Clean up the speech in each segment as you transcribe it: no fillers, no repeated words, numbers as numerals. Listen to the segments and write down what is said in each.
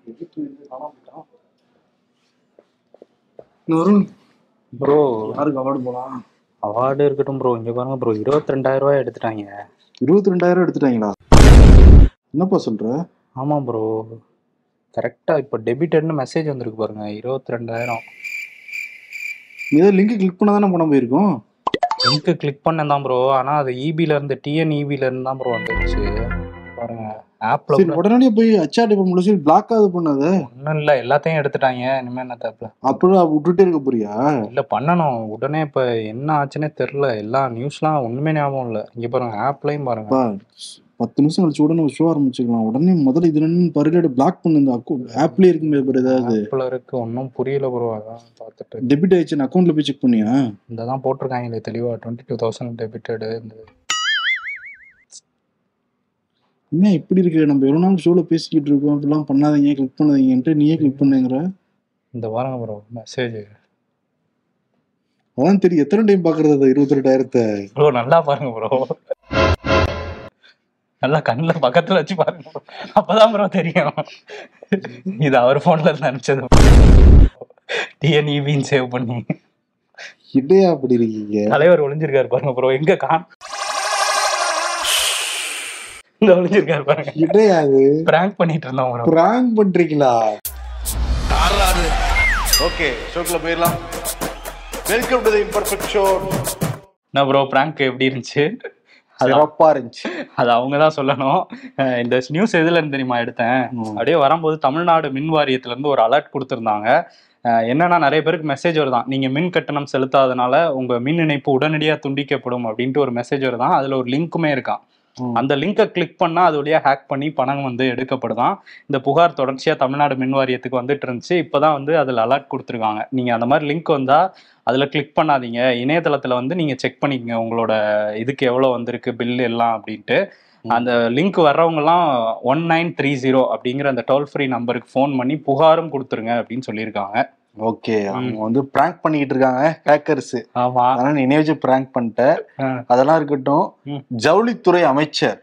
Bro யாருக்கு award போலாம்? Award இருக்கட்டும் ப்ரோ. இங்க பாருங்க ப்ரோ, 22,000 ரூபாய் எடுத்துட்டாங்க. 22,000 எடுத்துட்டாங்களா? என்னப்பா சொல்ற? ஆமா ப்ரோ, கரெக்டா இப்ப டெபிட்டட்னு மெசேஜ் வந்திருக்கு பாருங்க. 22,000. ஏதோ லிங்க் கிளிக் பண்ண தானே பணம் போயிருக்கும். லிங்க் கிளிக் பண்ணேன் தான் ப்ரோ, ஆனா அது இபில இருந்து டிஎன்இபில இருந்து தான் ப்ரோ வந்துருச்சு பாருங்க. ஆப்ல சரி உடனே போய் ஹெச்ஆர் டிபார்ட்மெண்ட்ல சொல்லி பிளாக் ஆகுது பண்ணாத. ஒன்றும் இல்லை, எல்லாத்தையும் எடுத்துட்டாங்க. இனிமே என்ன தப்பு? அப்படியே விட்டுட்டே இருக்க போறியா? இல்லை பண்ணணும் உடனே. இப்போ என்ன ஆச்சுன்னே தெரில, எல்லா நியூஸ்லாம் ஒன்றுமே ஞாபகம் இல்லை. இங்கே பாருங்க, ஆப்லையும் பாருங்க. 10 நிமிஷம் கழிச்சு உடனே ஷோ ஆரம்பிச்சுக்கலாம். உடனே முதல்ல இது ரெண்டு பரிலேட் பிளாக் பண்ணு. இந்த ஆப்லயே இருக்குமே ப்ரோ, ஏதாவது ஆப்ல இருக்கு. ஒன்றும் புரியல ப்ரோ, அதான் பார்த்துட்டு. டெபிட் ஆயிடுச்சு அக்கௌண்ட்ல போய் செக் பண்ணியா? இந்த தான் போட்டிருக்காங்களே தெளிவா, 22,000 டெபிட்டடு. என்ன இப்படி இருக்கு? நம்ம எவ்வளோ நாள் ஷோல பேசிக்கிட்டு இருக்கோம், இப்படிலாம் பண்ணாதீங்க கிளிக் பண்ணாதீங்கன்ட்டு நீயே கிளிக் பண்ணுங்கிற. இந்த வாரங்க ப்ரோ மெசேஜ். அதான் தெரியும். எத்தனை டைம் பாக்குறது 22,000 ப்ரோ? நல்லா பாருங்க ப்ரோ, நல்லா கண்ணில் பக்கத்துல வச்சு பாருங்க ப்ரோ, அப்பதான் ப்ரோ தெரியும். இது அவர் போன்ல இருந்து அனுப்பிச்சது, டிஎன்இபின்னு சேவ் பண்ணி. இடையா அப்படி இருக்கீங்க? தலைவர் ஒளிஞ்சிருக்காரு பாருங்க ப்ரோ, எங்க ஒளிஞ்சிருக்காரு பாருங்க. இடையாது பிராங்க் பண்ணிட்டு இருந்தோம் ப்ரோ. பிராங்க் பண்றீங்களா? ஓகே, ஷோக்குள்ள போயிடலாம். Welcome to the imperfect show. என்ன ப்ரோ பிராங்க் எப்படி இருந்துச்சு? சிறப்பா இருந்துச்சு. அது அவங்க தான் சொல்லணும். இந்த நியூஸ் எதுல இருந்து தெரியுமா எடுத்தேன்? அப்படியே வரும்போது தமிழ்நாடு மின் வாரியத்துல இருந்து ஒரு அலர்ட் கொடுத்துருந்தாங்க. என்னன்னா, நிறைய பேருக்கு மெசேஜ் வருதான், நீங்க மின் கட்டணம் செலுத்தாதனால உங்க மின் இணைப்பு உடனடியா துண்டிக்கப்படும் அப்படின்ட்டு ஒரு மெசேஜ் வருதான். அதுல ஒரு லிங்க்குமே இருக்கான். அந்த லிங்கை கிளிக் பண்ணா அது வழியா ஹேக் பண்ணி பணம் வந்து எடுக்கப்படுதான். இந்த புகார் தொடர்ச்சியா தமிழ்நாடு மின் வாரியத்துக்கு வந்துட்டு இருந்துச்சு. இப்பதான் வந்து அதுல அலர்ட் கொடுத்துருக்காங்க, நீங்க அந்த மாதிரி லிங்க் வந்தா அதுல கிளிக் பண்ணாதீங்க, இணையதளத்துல வந்து நீங்க செக் பண்ணிக்கங்க உங்களோட இதுக்கு எவ்வளவு வந்திருக்கு பில் எல்லாம் அப்படின்ட்டு. அந்த லிங்க் வர்றவங்க எல்லாம் 1930 அப்படிங்கிற அந்த டோல் ஃப்ரீ நம்பருக்கு ஃபோன் பண்ணி புகாரும் கொடுத்துருங்க அப்படின்னு சொல்லியிருக்காங்க. ஓகே, அவங்க வந்து பிராங்க் பண்ணிட்டு இருக்காங்க ஹேக்கர்ஸ். ஆமா, அதனால நீ நினைச்சு பிராங்க் பண்ணிட்ட. அதெல்லாம் இருக்கட்டும். ஜவுளித்துறை அமைச்சர்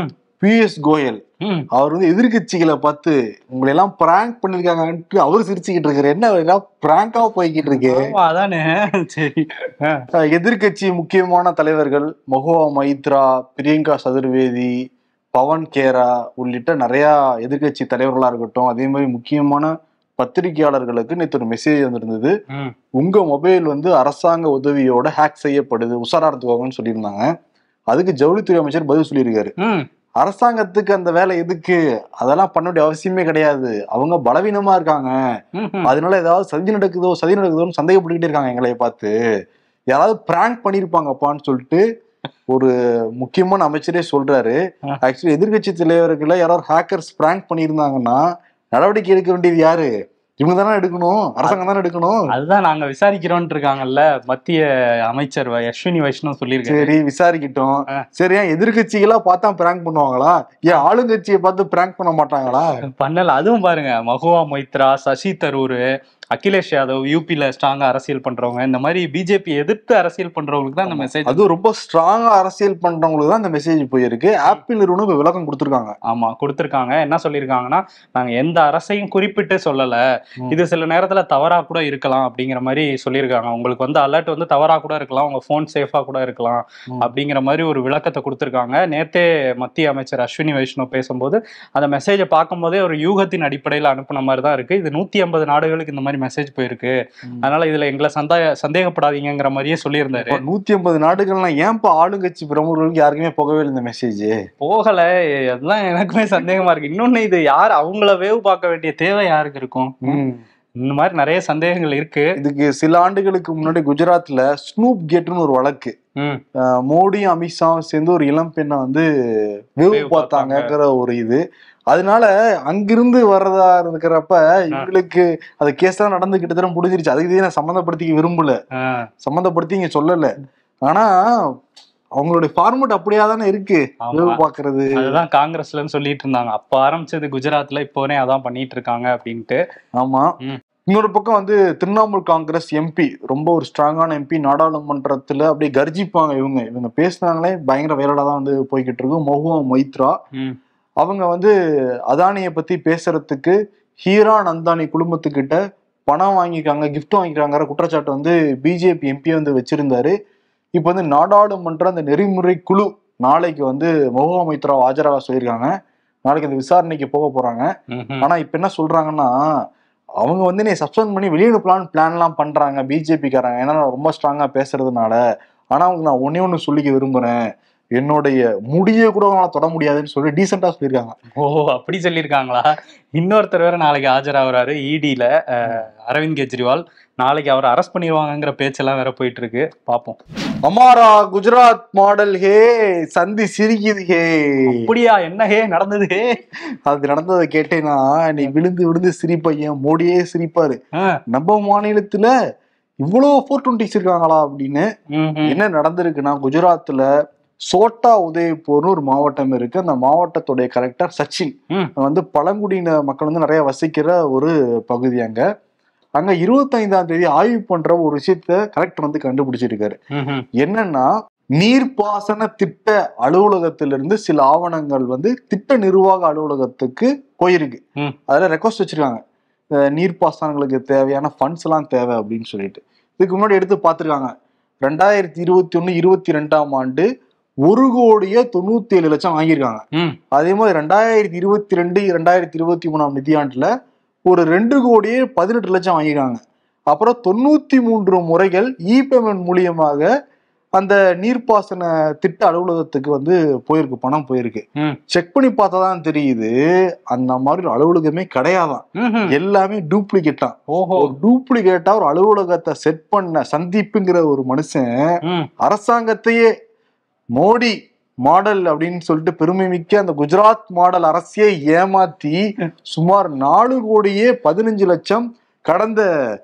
பிஎஸ் கோயல் அவர் வந்து எதிர்கட்சிகளை பார்த்து உங்களை எல்லாம் பிராங்க் பண்ணிருக்காங்கன்ட்டு அவர் சிரிச்சுக்கிட்டு இருக்காரு. என்ன பிராங்கா போய்கிட்டு இருக்கு? அதானே. சரி, எதிர்கட்சி முக்கியமான தலைவர்கள் மஹுவா மைத்ரா, பிரியங்கா சதுர்வேதி, பவன் கேரா உள்ளிட்ட நிறைய எதிர்கட்சி தலைவர்களா இருக்கட்டும், அதே மாதிரி முக்கியமான பத்திரிகையாளர்களுக்கு நேற்று ஒரு மெசேஜ் வந்திருந்தது. உங்க மொபைல் வந்து அரசாங்க உதவியோட ஹேக் செய்யப்படுது, உஷாரா இருந்துக்கோங்கன்னு சொல்லியிருந்தாங்க. அதுக்கு ஜவுளித்துறை அமைச்சர் பதில் சொல்லியிருக்காரு. அரசாங்கத்துக்கு அந்த வேலை எதுக்கு? அதெல்லாம் பண்ண வேண்டிய அவசியமே கிடையாது. அவங்க பலவீனமா இருக்காங்க, அதனால ஏதாவது சதி நடக்குதோன்னு சந்தேகப்பட்டுக்கிட்டே இருக்காங்க எங்களை பார்த்து. யாராவது பிராங்க் பண்ணிருப்பாங்கப்பான்னு சொல்லிட்டு ஒரு முக்கியமான அமைச்சரே சொல்றாரு. ஆக்சுவலி எதிர்கட்சி தலைவர்களை யாராவது ஹேக்கர்ஸ் பிராங்க் பண்ணியிருந்தாங்கன்னா நடவடிக்கை எடுக்க வேண்டியது யாரு? இவங்க தானே எடுக்கணும், அரசாங்கம் தானே எடுக்கணும். அதுதான் நாங்க விசாரிக்கிறோம் இருக்காங்கல்ல மத்திய அமைச்சர் அஸ்வினி வைஷ்ணவ் சொல்லியிருக்காரு. சரி விசாரிக்கிட்டோம். சரி, ஏன் எதிர்கட்சிகளா பார்த்தா பிராங்க் பண்ணுவாங்களா? ஏன் ஆளுங்கட்சியை பார்த்து பிராங்க் பண்ண மாட்டாங்களா? பண்ணல. அதுவும் பாருங்க, மஹுவா மொய்த்ரா, சசி தரூர், அகிலேஷ் யாதவ், யூபில ஸ்ட்ராங்கா அரசியல் பண்றவங்க, இந்த மாதிரி பிஜேபி எதிர்த்து அரசியல் பண்றவங்களுக்கு தான் இந்த மெசேஜ். அது ரொம்ப ஸ்ட்ராங்கா அரசியல் பண்றவங்களுக்கு தான் இந்த மெசேஜ் போயிருக்கு. ஆப்பிள் நிறுவனம் விளக்கம் கொடுத்திருக்காங்க. ஆமா கொடுத்திருக்காங்க. என்ன சொல்லியிருக்காங்கன்னா, நாங்க எந்த அரசையும் குறிப்பிட்டு சொல்லல, இது சில நேரத்துல தவறா கூட இருக்கலாம் அப்படிங்கிற மாதிரி சொல்லியிருக்காங்க. உங்களுக்கு வந்து அலர்ட் வந்து தவறா கூட இருக்கலாம், உங்க போன் சேஃபா கூட இருக்கலாம் அப்படிங்கிற மாதிரி ஒரு விளக்கத்தை கொடுத்திருக்காங்க. நேத்தே மத்திய அமைச்சர் அஸ்வினி வைஷ்ணவ் பேசும்போது அந்த மெசேஜை பார்க்கும் போதே ஒரு யூகத்தின் அடிப்படையில் அனுப்புன மாதிரி தான் இருக்கு. இது 150 நாடுகளுக்கு இந்த மாதிரி மெசேஜ் போயிருக்கு, அதனால இதுல எங்களை சந்தேகப்படாதீங்கிற மாதிரியே சொல்லியிருந்தாரு. 150 நாடுகள்னா ஏன்பா ஆளுங்கட்சி பிரமுகர்களுக்கு யாருக்குமே போகவே இல்லை இந்த மெசேஜ்? போகல, அதெல்லாம் எனக்குமே சந்தேகமா இருக்கு. இன்னொன்னு, இது யார் அவங்கள வேவ் பார்க்க வேண்டிய தேவை யாருக்கு இருக்கும்? இந்த மாதிரி நிறைய சந்தேகங்கள் இருக்கு. இதுக்கு சில ஆண்டுகளுக்கு முன்னாடி குஜராத்ல ஸ்னூப் கேட்னு ஒரு வழக்கு, மோடியும் அமித்ஷாவும் சேர்ந்து ஒரு இளம் பெண்ணை வந்து வேவ் பார்த்தாங்கிற ஒரு இது. அதனால அங்கிருந்து வர்றதா இருக்கிறப்ப இவங்களுக்கு அது கேஸ் தான் நடந்து கிட்டத்தட்ட முடிஞ்சிருச்சு. அதுக்கு நான் சம்மந்தப்படுத்திக்க விரும்பல, சம்மந்தப்படுத்தி இங்க சொல்லல. ஆனா அவங்களுடைய ஃபார்மட் அப்படியா தானே இருக்கு பாக்குறது. அதுதான் காங்கிரஸ்ல சொல்லிட்டு இருந்தாங்க, அப்ப ஆரம்பிச்சது குஜராத்ல, இப்போனே அதான் பண்ணிட்டு இருக்காங்க அப்படின்ட்டு. ஆமா. இன்னொரு பக்கம் வந்து திரிணாமுல் காங்கிரஸ் எம்பி, ரொம்ப ஒரு ஸ்ட்ராங்கான எம்பி, நாடாளுமன்றத்துல அப்படியே கர்ஜிப்பாங்க. இவங்க பேசுனாங்களே பயங்கர வைரலா தான் வந்து போய்கிட்டு இருக்கும். மஹுவா மொய்த்ரா அவங்க வந்து அதானியை பத்தி பேசுறதுக்கு ஹீரான் அந்தானி குடும்பத்துக்கிட்ட பணம் வாங்கிக்காங்க, கிஃப்ட் வாங்கிக்கிறாங்கிற குற்றச்சாட்டு வந்து பிஜேபி எம்பி வந்து வச்சிருந்தாரு. இப்ப வந்து நாடாளுமன்ற அந்த நெறிமுறை குழு நாளைக்கு வந்து மஹுவா மொய்த்ரா ஆஜராக சொல்லியிருக்காங்க. நாளைக்கு அந்த விசாரணைக்கு போக போறாங்க. ஆனா இப்ப என்ன சொல்றாங்கன்னா, அவங்க வந்து நீ சஸ்பெண்ட் பண்ணி வெளியிடப்பலான்னு பிளான் எல்லாம் பண்றாங்க பிஜேபிக்காரங்க, ஏன்னா ரொம்ப ஸ்ட்ராங்கா பேசுறதுனால. ஆனா அவங்க நான் ஒன்னே சொல்லிக்க விரும்புறேன், என்னுடைய முடிய கூட அவங்களால தொட முடியாதுன்னு சொல்லி டீசெண்டா சொல்லியிருக்காங்க. ஓ, அப்படி சொல்லியிருக்காங்களா? இன்னொருத்தர் வேற நாளைக்கு ஆஜராகிறாரு இடியில, அரவிந்த் கெஜ்ரிவால். நாளைக்கு அவரை அரெஸ்ட் பண்ணிடுவாங்கிற பேச்செல்லாம் வேற போயிட்டு இருக்கு, பாப்போம். அமாரா குஜராத் மாடல் ஹே, சந்தி சிரிக்குது ஹே. அப்படியா? என்ன ஹே நடந்தது? ஹே அது நடந்ததை கேட்டேன்னா நீ விழுந்து விழுந்து சிரிப்பையன், மோடியே சிரிப்பாரு. நம்ம மாநிலத்துல இவ்வளவு 420s இருக்காங்களா அப்படின்னு. என்ன நடந்திருக்குன்னா, குஜராத்ல சோட்டா உதய்பூர்னு ஒரு மாவட்டம் இருக்கு. அந்த மாவட்டத்துடைய கலெக்டர் சச்சின் வந்து பழங்குடியின மக்கள் வந்து நிறைய வசிக்கிற ஒரு பகுதி. அங்க 25ஆம் தேதி ஆய்வு பண்ற ஒரு விஷயத்த கலெக்டர் வந்து கண்டுபிடிச்சிருக்காரு. என்னன்னா, நீர்ப்பாசன திட்ட அலுவலகத்திலிருந்து சில ஆவணங்கள் வந்து திட்ட நிர்வாக அலுவலகத்துக்கு போயிருக்கு. அதுல ரெக்வஸ்ட் வச்சிருக்காங்க, நீர்ப்பாசனங்களுக்கு தேவையான ஃபண்ட்ஸ் எல்லாம் தேவை அப்படின்னு சொல்லிட்டு. இதுக்கு முன்னாடி எடுத்து பார்த்திருக்காங்க. 2021-22ஆம் ஆண்டு 1,97,00,000 வாங்கியிருக்காங்க. அதே மாதிரி 2022-2023 நிதியாண்டுல ஒரு 2,18,00,000 வாங்கியிருக்காங்க. அப்புறம் 93 முறைகள் இ பேமெண்ட் மூலியமாக அந்த நீர்ப்பாசன திட்ட அலுவலகத்துக்கு வந்து போயிருக்கு, பணம் போயிருக்கு. செக் பண்ணி பார்த்தாதான் தெரியுது, அந்த மாதிரி ஒரு அலுவலகமே கிடையாதான், எல்லாமே டூப்ளிகேட்டா. ஒரு டூப்ளிகேட்டா ஒரு அலுவலகத்தை செட் பண்ண சந்தீப்புங்கிற ஒரு மனுஷன் அரசாங்கத்தையே மோடி மாடல் அப்படின்னு சொல்லிட்டு பெருமை மிக்க அந்த குஜராத் மாடல் அரசியை ஏமாத்தி சுமார் 4,15,00,000 கடந்த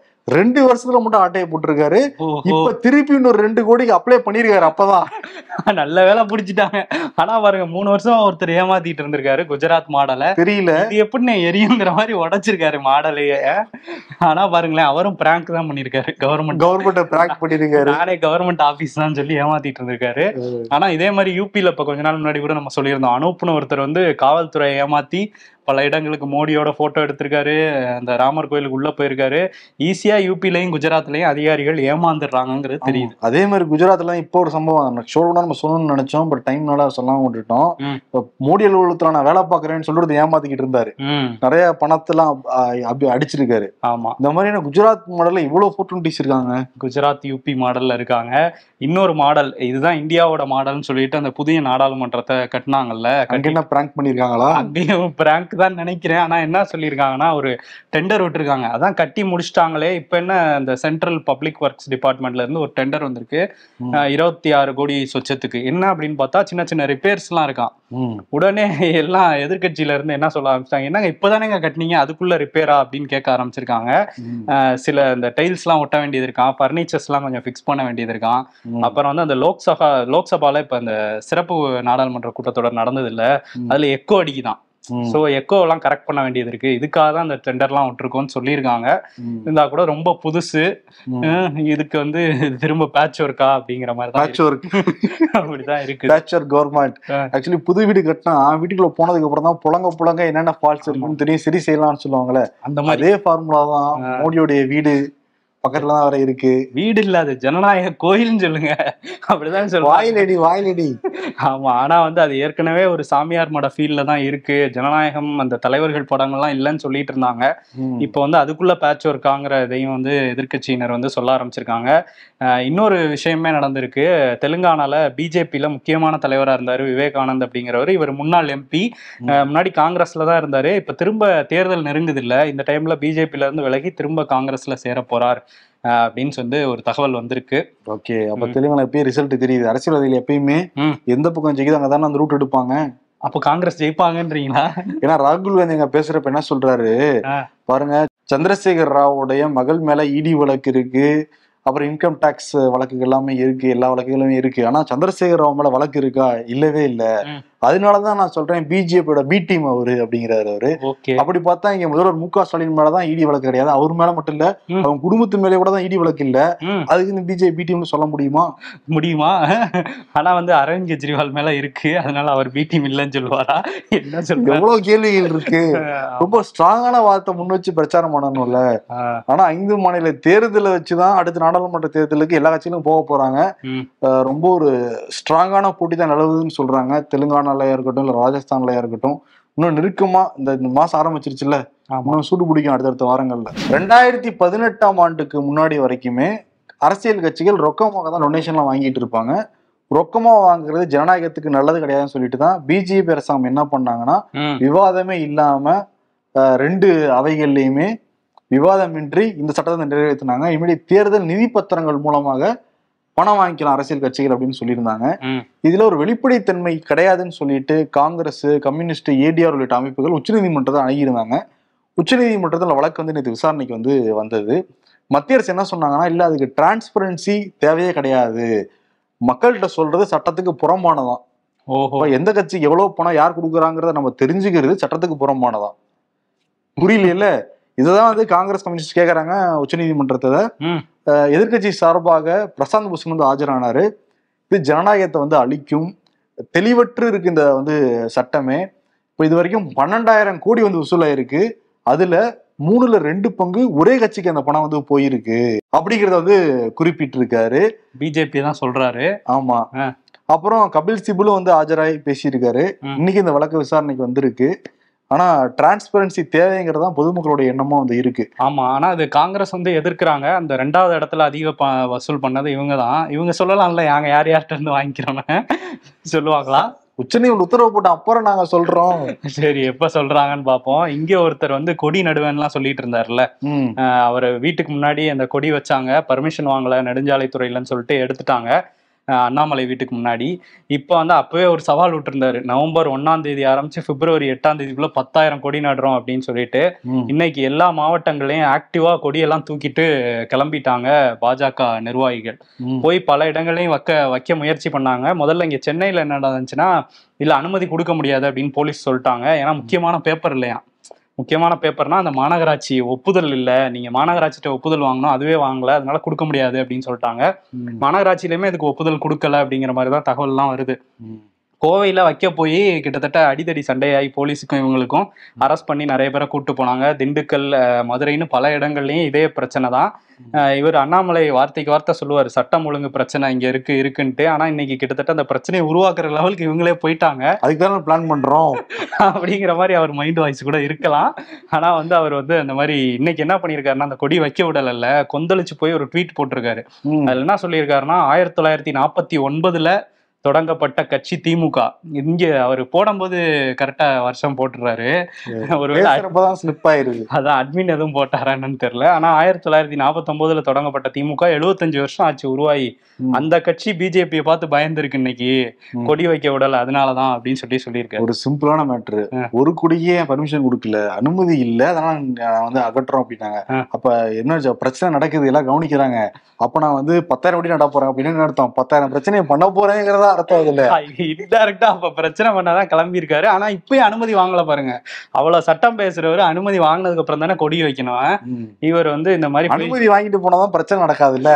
2 வருஷத்துல மட்டும் ஆட்டையை போட்டிருக்காரு. இப்ப திருப்பி இன்னொரு 2 கோடிக்கு அப்ளை பண்ணிருக்காரு. அப்பதான் நல்ல வேலை பிடிச்சிட்டாங்க. ஆனா பாருங்க, 3 வருஷம் ஒருத்தர் ஏமாத்திட்டு இருந்திருக்காரு குஜராத் மாடலை. தெரியல இது எப்படி எரியுங்கிற மாதிரி உடைச்சிருக்காரு மாடலையே. ஆனா பாருங்களேன், அவரும் பிராங்க் தான் பண்ணிருக்காரு. கவர்மெண்ட் பிராங்க் பண்ணிருக்காரு. நானே கவர்மெண்ட் ஆபீஸ் தான் சொல்லி ஏமாத்திட்டு இருந்திருக்காரு. ஆனா இதே மாதிரி யூபியில இப்ப கொஞ்ச நாள் முன்னாடி கூட நம்ம சொல்லியிருந்தோம், அனூப்னு ஒருத்தர் வந்து காவல்துறையை ஏமாத்தி பல இடங்களுக்கு மோடியோட போட்டோ எடுத்திருக்காரு, அந்த ராமர் கோயிலுக்கு உள்ள போயிருக்காரு. ஈஸியா யூபிலையும் குஜராத்லயும் அதிகாரிகள் ஏமாந்துடுறாங்கிறது தெரியுது. அதே மாதிரி குஜராத்ல இப்போ ஒரு சம்பவம் நம்ம சொல்லணும்னு நினைச்சோம், பட் டைம்னால சொல்லாம விட்டுட்டோம். மோடி அலுவலகத்துல நான் வேலை பாக்குறேன்னு சொல்றது ஏமாத்திக்கிட்டு இருந்தாரு, நிறைய பணத்தெல்லாம் அடிச்சிருக்காரு. ஆமா, இந்த மாதிரியான குஜராத் மாடல்ல இவ்வளவு 420s இருக்காங்க. குஜராத் யூபி மாடல்ல இருக்காங்க. இன்னொரு மாடல், இதுதான் இந்தியாவோட மாடல்னு சொல்லிட்டு அந்த புதிய நாடாளுமன்றத்தை கட்டினாங்கல்ல, என்ன பிராங்க் பண்ணிருக்காங்களா? அங்கேயும் பிராங்க் தான் நினைக்கிறேன். ஆனா என்ன சொல்லியிருக்காங்கன்னா, ஒரு டெண்டர் விட்டுருக்காங்க, அதான் கட்டி முடிச்சிட்டாங்களே. இப்ப என்ன, இந்த சென்ட்ரல் பப்ளிக் ஒர்க்ஸ் டிபார்ட்மெண்ட்ல இருந்து ஒரு டெண்டர் வந்திருக்கு 26 கோடி சொச்சத்துக்கு. என்ன அப்படின்னு பார்த்தா, சின்ன சின்ன ரிப்பேர்ஸ் எல்லாம் இருக்கான். உடனே எல்லாம் எதிர்கட்சியில இருந்து என்ன சொல்ல ஆரம்பிச்சிட்டாங்க, என்னங்க இப்பதானேங்க கட்டினீங்க, அதுக்குள்ள ரிப்பேரா அப்படின்னு கேட்க ஆரம்பிச்சிருக்காங்க. சில இந்த டைல்ஸ் எல்லாம் ஒட்ட வேண்டியது இருக்கான், பர்னிச்சர்ஸ் எல்லாம் கொஞ்சம் ஃபிக்ஸ் பண்ண வேண்டியது இருக்கான். அப்புறம் வந்து அந்த லோக்சபால இப்ப இந்த சிறப்பு நாடாளுமன்ற கூட்டத்தொடர் நடந்தது இல்ல, அதுல எக்கோ அடிக்குதான். சோ எக்கோ எல்லாம் கரெக்ட் பண்ண வேண்டியது இருக்கு, இதுக்காக தான் அந்த டெண்டர் எல்லாம் விட்டுருக்கோம்னு சொல்லியிருக்காங்க. இருந்தா கூட ரொம்ப புதுசு, இதுக்கு வந்து திரும்ப பேட்ச் ஒர்க்கா அப்படிங்கிற மாதிரி தான் அப்படிதான் இருக்கு. Patch work government. ஆக்சுவலி புது வீடு கட்டினா வீட்டுக்குள்ள போனதுக்கு அப்புறம் தான் புலங்க என்னென்ன ஃபால்ட்ஸ் இருக்குன்னு தெரியும், சரி செய்யலாம்னு சொல்லுவாங்களே, அந்த மாதிரி அதே ஃபார்முலா தான் மோடியோடைய வீடு பக்கத்துலதான் வர இருக்கு. வீடு இல்ல, அது ஜனநாயக கோயில்னு சொல்லுங்க, அப்படிதான் சொல்லுவாங்க. வாயிலடி. ஆமா, ஆனா வந்து அது ஏற்கனவே ஒரு சாமியார் மட ஃபீல்ட்ல தான் இருக்கு, ஜனநாயகம் அந்த தலைவர்கள் படங்கள்லாம் இல்லைன்னு சொல்லிட்டு இருந்தாங்க. இப்போ வந்து அதுக்குள்ள பேட்ச் ஒர்க்காங்கிற இதையும் வந்து எதிர்கட்சியினர் வந்து சொல்ல ஆரம்பிச்சிருக்காங்க. இன்னொரு விஷயமே நடந்திருக்கு, தெலுங்கானால பிஜேபியில முக்கியமான தலைவராக இருந்தாரு விவேகானந்த் அப்படிங்கிறவர். இவர் முன்னாள் எம்பி, முன்னாடி காங்கிரஸ்ல தான் இருந்தாரு. இப்ப திரும்ப தேர்தல் நெருங்குது இல்ல, இந்த டைம்ல பிஜேபியில இருந்து விலகி திரும்ப காங்கிரஸ்ல சேர போறார் அப்படின்னு சொல்லி ஒரு தகவல் வந்திருக்கு. ஓகே, அப்ப தெலுங்கானா எப்பயும் ரிசல்ட் தெரியுது. அரசியல்வாதிகள் எப்பயுமே எந்த பக்கம் ஜெயிக்குது அங்கதானே அந்த ரூட் எடுப்பாங்க. அப்போ காங்கிரஸ் ஜெயிப்பாங்கன்றீங்களா? ஏன்னா ராகுல் காந்தி எங்க பேசுறப்ப என்ன சொல்றாரு பாருங்க, சந்திரசேகர் ராவுடைய மகள் மேல இடி வழக்கு இருக்கு, அப்புறம் இன்கம் டாக்ஸ் வழக்குகள் எல்லாமே இருக்கு, எல்லா வழக்குகளுமே இருக்கு. ஆனா சந்திரசேகர் ராவ் மேல வழக்கு இருக்கா? இல்லவே இல்ல. அதனாலதான் நான் சொல்றேன் பிஜேபியோட பி டீம் அவரு அப்படிங்கிறாரு அவரு. அப்படி பார்த்தா இங்க முதல்வர் மு.க. ஸ்டாலின் மேலதான் இடி வழக்கு கிடையாது, அவர் மேல மட்டும் இல்ல அவங்க குடும்பத்து மேலே கூட தான் இடி வழக்கு இல்ல. அதுக்கு இந்த பிஜேபி பி டீம்னு சொல்ல முடியுமா? ஆனா வந்து அரவிந்த் கெஜ்ரிவால் மேல இருக்கு, அதனால அவர் பி டீம் இல்லைன்னு சொல்லுவாரா? என்ன சொல்ற, எவ்வளவு கேள்விகள் இருக்கு. ரொம்ப ஸ்ட்ராங்கான வார்த்தை முன் வச்சு பிரச்சாரம் பண்ணணும்ல. ஆனா 5 மாநில தேர்தலை வச்சுதான் அடுத்த நாடாளுமன்ற தேர்தலுக்கு எல்லா கட்சியிலும் போக போறாங்க. ரொம்ப ஒரு ஸ்ட்ராங்கான போட்டி தான் நிலவுதுன்னு சொல்றாங்க. தெலுங்கானாலயா இருக்கட்டும் இல்ல ராஜஸ்தான்லயா இருக்கட்டும், இன்னும் நெருக்கமா இந்த மாசம் ஆரம்பிச்சிருச்சுல்ல, இன்னும் சூடு பிடிக்கும் அடுத்தடுத்த வாரங்கள்ல. 2018ஆம் ஆண்டுக்கு முன்னாடி வரைக்குமே அரசியல் கட்சிகள் ரொக்கமாக தான் டொனேஷன்லாம் வாங்கிட்டு இருப்பாங்க. ரொக்கமா வாங்குறது ஜனநாயகத்துக்கு நல்லது கிடையாதுன்னு சொல்லிட்டு தான் பிஜேபி அரசாங்கம் என்ன பண்ணாங்கன்னா, விவாதமே இல்லாம 2 அவைகள்லயுமே விவாதமின்றி இந்த சட்டத்தை நிறைவேற்றினாங்க. இமிடியட் தேர்தல் நிதி பத்திரங்கள் மூலமாக பணம் வாங்கிக்கலாம் அரசியல் கட்சிகள் அப்படின்னு சொல்லியிருந்தாங்க. இதுல ஒரு வெளிப்படைத்தன்மை கிடையாதுன்னு சொல்லிட்டு காங்கிரஸ், கம்யூனிஸ்ட், ஏடிஆர் உள்ளிட்ட அமைப்புகள் உச்சநீதிமன்றத்தை அணுகியிருந்தாங்க. உச்சநீதிமன்றத்தில் வழக்கு வந்து நேற்று விசாரணைக்கு வந்து வந்தது. மத்திய அரசு என்ன சொன்னாங்கன்னா, இல்ல அதுக்கு டிரான்ஸ்பரன்சி தேவையே கிடையாது, மக்கள்கிட்ட சொல்றது சட்டத்துக்கு புறம்பானதான். எந்த கட்சிக்கு எவ்வளவு பணம் யார் கொடுக்குறாங்கிறத நம்ம தெரிஞ்சுக்கிறது சட்டத்துக்கு புறம்பானதான். புரியல. இதுதான் வந்து காங்கிரஸ், கம்யூனிஸ்ட் கேட்கறாங்க உச்சநீதிமன்றத்தை. எதிர்கட்சி சார்பாக பிரசாந்த் பூஷன் வந்து ஆஜரானாரு. இது ஜனநாயகத்தை வந்து அழிக்கும், தெளிவற்று இருக்கு இந்த வந்து சட்டமே. இப்போ இது வரைக்கும் 12,000 கோடி வந்து வசூலாயிருக்கு. அதுல 3/2 பங்கு ஒரே கட்சிக்கு அந்த பணம் வந்து போயிருக்கு அப்படிங்கறத வந்து குறிப்பிட்டிருக்காரு. பிஜேபி தான் சொல்றாரு. ஆமா. அப்புறம் கபில் சிபலும் வந்து ஆஜராகி பேசியிருக்காரு. இன்னைக்கு இந்த வழக்கு விசாரணைக்கு வந்திருக்கு. ஆனா டிரான்ஸ்பரன்சி தேவைங்கிறதான் பொதுமக்களுடைய எண்ணமா வந்து இருக்கு. ஆமா, ஆனா அது காங்கிரஸ் வந்து எதிர்க்கிறாங்க. அந்த 2வது இடத்துல அதிக வசூல் பண்ணது இவங்க தான். இவங்க சொல்லலாம்ல, நாங்க யார்கிட்ட இருந்து வாங்கிக்கிறோம்னு சொல்லுவாங்களா? உச்சநீதிமன்றம் உத்தரவு போட்ட அப்புறம் நாங்க சொல்றோம். சரி, எப்ப சொல்றாங்கன்னு பாப்போம். இங்க ஒருத்தர் வந்து கொடி நடுவேன்லாம் சொல்லிட்டு இருந்தாருல்ல, அவர் வீட்டுக்கு முன்னாடி அந்த கொடி வச்சாங்க, பர்மிஷன் வாங்கல நெடுஞ்சாலைத்துறையிலன்னு சொல்லிட்டு எடுத்துட்டாங்க அண்ணாமலை வீட்டுக்கு முன்னாடி. இப்போ வந்து அப்பவே ஒரு சவால் விட்டுருந்தாரு, நவம்பர் 1ஆம் தேதி ஆரம்பிச்சு பிப்ரவரி 8ஆம் தேதிக்குள்ள 10,000 கொடி நடுறோம் அப்படின்னு சொல்லிட்டு. இன்னைக்கு எல்லா மாவட்டங்களையும் ஆக்டிவா கொடியெல்லாம் தூக்கிட்டு கிளம்பிட்டாங்க பாஜக நிர்வாகிகள். போய் பல இடங்களையும் வைக்க முயற்சி பண்ணாங்க. முதல்ல இங்க சென்னையில என்ன நடந்துச்சுன்னா, இல்ல அனுமதி கொடுக்க முடியாது அப்படின்னு போலீஸ் சொல்லிட்டாங்க. ஏன்னா முக்கியமான பேப்பர் இல்லையா. முக்கியமான பேப்பர்னா அந்த மாநகராட்சி ஒப்புதல் இல்லை, நீங்க மாநகராட்சிட்ட ஒப்புதல் வாங்கணும், அதுவே வாங்கல, அதனால கொடுக்க முடியாது அப்படின்னு சொல்லிட்டாங்க. மாநகராட்சியிலுமே அதுக்கு ஒப்புதல் கொடுக்கல அப்படிங்கிற மாதிரிதான் தகவல்லாம் வருது. கோவையில வைக்க போய் கிட்டத்தட்ட அடிதடி சண்டையாகி போலீஸுக்கும் இவங்களுக்கும் அரெஸ்ட் பண்ணி நிறைய பேரை கூட்டு போனாங்க. திண்டுக்கல், மதுரைன்னு பல இடங்கள்லயும் இதே பிரச்சனை தான். இவர் அண்ணாமலை வார்த்தைக்கு வார்த்தை சொல்லுவார், சட்டம் ஒழுங்கு பிரச்சனை இங்க இருக்குன்ட்டு. ஆனா இன்னைக்கு கிட்டத்தட்ட அந்த பிரச்சனையை உருவாக்குற லெவலுக்கு இவங்களே போயிட்டாங்க. அதுக்குதான் பிளான் பண்றோம் அப்படிங்கிற மாதிரி அவர் மைண்ட் வாய்ஸ் கூட இருக்கலாம். ஆனா வந்து அவர் வந்து அந்த மாதிரி இன்னைக்கு என்ன பண்ணியிருக்காருன்னா, அந்த கொடி வைக்க விடல, கொந்தளிச்சு போய் ஒரு ட்வீட் போட்டிருக்காரு. அதுல என்ன சொல்லியிருக்காருன்னா, 1949 தொடங்கப்பட்ட கட்சி திமுக. இங்க அவர் போடும்போது கரெக்டா வருஷம் போட்டுறாரு. ஒருவேளை அதான் அட்மின் எதுவும் போட்டாரான்னு தெரியல. ஆனா 1949 தொடங்கப்பட்ட திமுக 75 வருஷம் ஆச்சு உருவாகி. அந்த கட்சி பிஜேபியை பார்த்து பயந்துருக்கு இன்னைக்கு, கொடி வைக்க விடல, அதனாலதான் அப்படின்னு சொல்லியிருக்காரு. ஒரு சிம்பிளான மேட்ரு, ஒரு கொடியே பர்மிஷன் கொடுக்கல, அனுமதி இல்ல, அதனால வந்து அகற்றோம் அப்படின்னாங்க. அப்ப என்ன பிரச்சனை நடக்குது எல்லாம் கவனிக்கிறாங்க. அப்ப நான் வந்து 10,000 கோடி நட போறேன் அப்படின்னு அர்த்தம். 10,000 பிரச்சனையை பண்ண போறேங்கிறதா அர்த்தம். இல்ல இன்டைரக்டா அப்ப பிரச்சனை பண்ணாதான் கிளம்பி இருக்காரு. ஆனா இப்பயும் அனுமதி வாங்கல பாருங்க. அவ்வளவு சட்டம் பேசுறவரு அனுமதி வாங்கினதுக்கு அப்புறம் தானே கொடி வைக்கணும். இவர் வந்து இந்த மாதிரி அனுமதி வாங்கிட்டு போனாதான் பிரச்சனை நடக்காது இல்ல.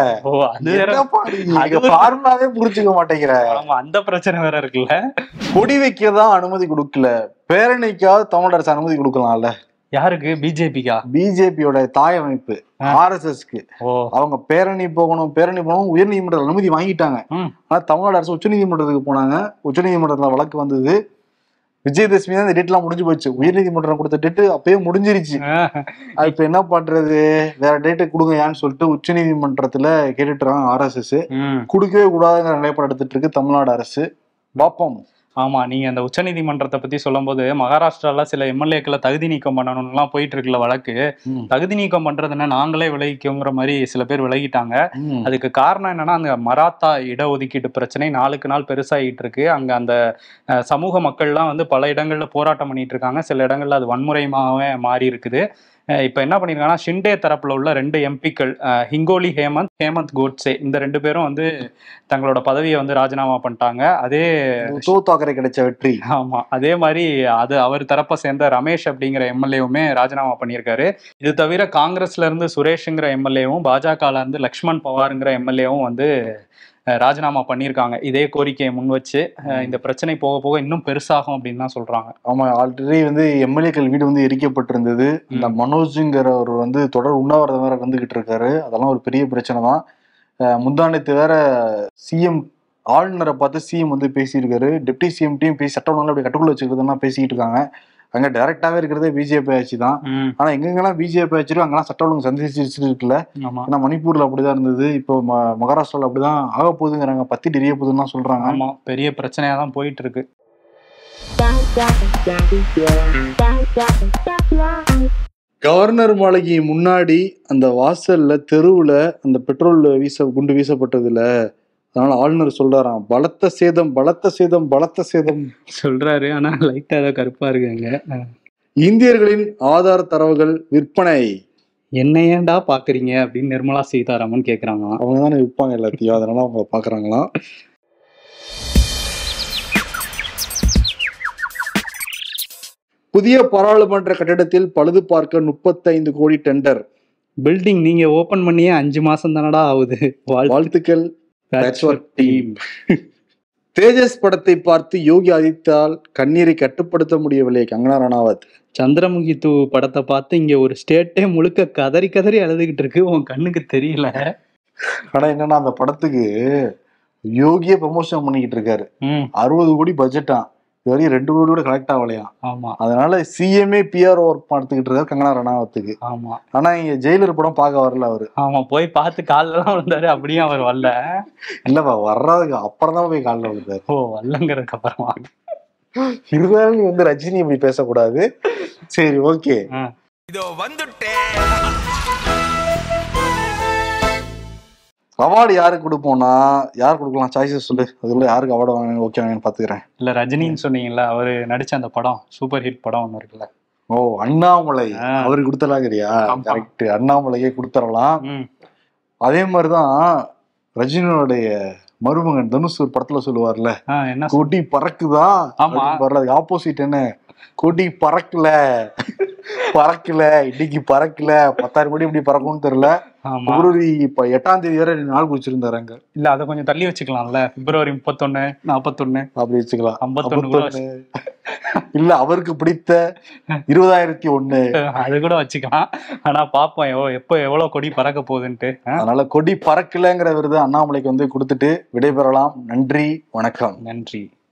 அது ஃபார்முலாவே புரிஞ்சுக்க மாட்டேங்கிற. ஆமா, அந்த பிரச்சனை வேற இருக்குல்ல. கொடி வைக்கதான் அனுமதி கொடுக்கல, பேரணிக்காவது தமிழ் அரசு அனுமதி கொடுக்கலாம்ல. யாருக்கு? பிஜேபிக்கா? பிஜேபியோட தாய் அமைப்பு RSSக்கு. அவங்க பேரணி போகணும் உயர் நீதிமன்ற அனுமதி வாங்கிட்டாங்க. ஆனா தமிழ்நாடு அரசு உச்ச நீதிமன்றத்துக்கு போனாங்க. உச்ச நீதிமன்றத்துல வழக்கு வந்தது. விஜயதசமி தான் இந்த டேட் எல்லாம் முடிஞ்சு போச்சு. உயர் நீதிமன்றம் கொடுத்த டேட்டு அப்பயே முடிஞ்சிருச்சு. அது இப்ப என்ன பண்றது, வேற டேட்டு கொடுங்க ஏன்னு சொல்லிட்டு உச்ச நீதிமன்றத்துல கேட்டுட்டு இருக்காங்க RSS. கொடுக்கவே கூடாதுங்கிற நிலைப்பாடு எடுத்துட்டு இருக்கு தமிழ்நாடு அரசு. பாப்போம். ஆமா, நீங்க அந்த உச்ச நீதிமன்றத்தை பத்தி சொல்லும் போது, மகாராஷ்டிரால சில எம்எல்ஏக்களை தகுதி நீக்கம் பண்ணணும்லாம் போயிட்டு இருக்குல்ல வழக்கு. தகுதி நீக்கம் பண்றதுன்னா நாங்களே விலகிக்கோங்கிற மாதிரி சில பேர் விலகிட்டாங்க. அதுக்கு காரணம் என்னன்னா, அந்த மராத்தா இடஒதுக்கீட்டு பிரச்சனை நாளுக்கு நாள் பெருசாகிட்டு இருக்கு. அங்க அந்த சமூக மக்கள்லாம் வந்து பல இடங்கள்ல போராட்டம் பண்ணிட்டு இருக்காங்க. சில இடங்கள்ல அது வன்முறையாகவே மாறி இருக்குது. இப்ப என்ன பண்ணிருக்காங்கன்னா ஷிண்டே தரப்புல உள்ள 2 எம்பிக்கள் ஹிங்கோலி ஹேமந்த் கோட்சே இந்த 2 பேரும் வந்து தங்களோட பதவியை வந்து ராஜினாமா பண்ணிட்டாங்க. அதே உத்தவ் தாக்கரே கிடைச்ச வெற்றி. ஆமா, அதே மாதிரி அது அவர் தரப்பை சேர்ந்த ரமேஷ் அப்படிங்கிற எம்எல்ஏவுமே ராஜினாமா பண்ணியிருக்காரு. இது தவிர காங்கிரஸ்ல இருந்து சுரேஷ்ங்கிற எம்எல்ஏவும் பாஜகல இருந்து லக்ஷ்மண் பவாருங்கிற எம்எல்ஏவும் வந்து ராஜினாமா பண்ணியிருக்காங்க. இதே கோரிக்கையை முன் வச்சு இந்த பிரச்சனை போக போக இன்னும் பெருசாகும் அப்படின்னு தான் சொல்றாங்க. ஆமா, ஆல்ரெடி வந்து எம்எல்ஏக்கள் வீடு வந்து எரிக்கப்பட்டிருந்தது. இந்த மனோஜுங்கிறவர் வந்து தொடர் உண்ணாவிரதம் வேற வந்துகிட்டு இருக்காரு. அதெல்லாம் ஒரு பெரிய பிரச்சனை தான். முந்தானத்து வேற சிஎம் ஆளுநரை பார்த்து சிஎம் வந்து பேசியிருக்காரு. டெப்டி சிஎம்டையும் பேசி சட்ட ஒழுங்கு அப்படி கட்டுக்குள்ள வச்சுக்கிறதுனா பேசிக்கிட்டு இருக்காங்க. அங்க டைரக்டாவே இருக்கிறதே பிஜேபி ஆட்சி தான். ஆனா எங்கெங்கெல்லாம் பிஜேபி ஆட்சி அங்கெல்லாம் சட்ட ஒழுங்கு சந்திச்சு இருக்குல்ல. ஏன்னா மணிப்பூர்ல அப்படிதான் இருந்தது, இப்போ மகாராஷ்டிரால அப்படிதான் ஆக போகுதுங்கிறாங்க, பத்திட்டு எரிய போகுதுன்னு சொல்றாங்க. ஆமா, பெரிய பிரச்சனையா தான் போயிட்டு இருக்கு. கவர்னர் மாளிகை முன்னாடி அந்த வாசல்ல தெருவுல அந்த பெட்ரோல் குண்டு வீசப்பட்டதுல அதனால ஆளுநர் சொல்றாராம், பலத்த சேதம் பலத்த சேதம் பலத்த சேதம் சொல்றாரு. ஆனா லைட்டா ஏதோ கருப்பா இருக்குங்க. இந்தியர்களின் ஆதார் தரவுகள் விற்பனை. என்ன ஏன்டா பாக்குறீங்க அப்படின்னு நிர்மலா சீதாராமன் கேக்குறாங்க. அவங்க தானே விற்பாங்க எல்லாத்தையும், அதனால அவங்க பாக்குறாங்களாம். புதிய பாராளுமன்ற கட்டிடத்தில் பழுது பார்க்க 35 கோடி டெண்டர். பில்டிங் நீங்க ஓபன் பண்ணியே 5 மாசம் தானடா ஆகுது. வாழ்த்துக்கள் டீம். தேஜஸ் படத்தை பார்த்து யோகி ஆதித்யால் கண்ணீரை கட்டுப்படுத்த முடியவில்லை கங்கனா ரனாவத். சந்திரமுகி தூ படத்தை பார்த்து இங்க ஒரு ஸ்டேட்டே முழுக்க கதறி கதறி அழுதுகிட்டு இருக்கு, உன் கண்ணுக்கு தெரியல. ஆனா என்னன்னா அந்த படத்துக்கு யோகியே ப்ரமோஷன் பண்ணிக்கிட்டு இருக்காரு. 60 கோடி பட்ஜெட்டா, இது வரையும் 2 கோடி கூட கலெக்ட் ஆகலையா. ஆமா, அதனால சிஎம்ஏ பிஆர் ஒர்க் பார்த்துக்கிட்டு இருக்காரு கங்கனா ரனாவத்துக்கு. ஆமா, ஆனா இங்க ஜெயிலர் படம் பார்க்க வரல அவரு. ஆமா, போய் பார்த்து காலில் தான் வந்தாரு. அப்படியே அவர் வரல. இல்லப்பா, வர்றதுக்கு அப்புறம் தான் போய் காலில் விழுந்தாரு. ஓ, வரலங்கிறதுக்கு அப்புறமா. இருந்தாலும் நீ வந்து ரஜினி இப்படி பேசக்கூடாது. சரி, ஓகே. இதோ வந்துட்டேன். அவார்டு யாருக்கு கொடுப்போம்னா, யார் கொடுக்கலாம் சாய்ஸஸ் சொல்லு. அதுக்குள்ள யாருக்கு அவார்டு வாங்க ஓகே வாங்கன்னு பாத்துக்கிறேன். இல்ல, ரஜினின்னு சொன்னீங்கல்ல, அவரு நடிச்ச அந்த படம் சூப்பர் ஹிட் படம் ஒண்ணு இருக்குல்ல. ஓ, அண்ணாமலை அவருக்கு கொடுத்தலாங்கிறியா? கரெக்ட், அண்ணாமலையே கொடுத்துடலாம். அதே மாதிரிதான் ரஜினியோடைய மருமகன் தனுஷ் ஒரு படத்துல சொல்லுவார்ல, கொடி பறக்குதா, ஆப்போசிட் என்ன, கொடி பறக்கல பறக்கல இன்னைக்கு பறக்கல, 10,000 கோடி இப்படி பறக்கும்னு தெரியல. பிப்ரவரி 8ஆம் தேதி வரை நாள் குறிச்சிருந்தாரு அங்க. இல்ல, அதை கொஞ்சம் தள்ளி வச்சுக்கலாம்ல, பிப்ரவரி 31, 41 அப்படி வச்சுக்கலாம். 51 இல்ல, அவருக்கு பிடித்த 20,001 அது கூட வச்சுக்கலாம். ஆனா பாப்போம் எப்போ எவ்வளவு கொடி பறக்க போகுதுன்ட்டு. அதனால கொடி பறக்கலங்கிற விருது அண்ணாமலைக்கு வந்து கொடுத்துட்டு விடைபெறலாம். நன்றி, வணக்கம். நன்றி.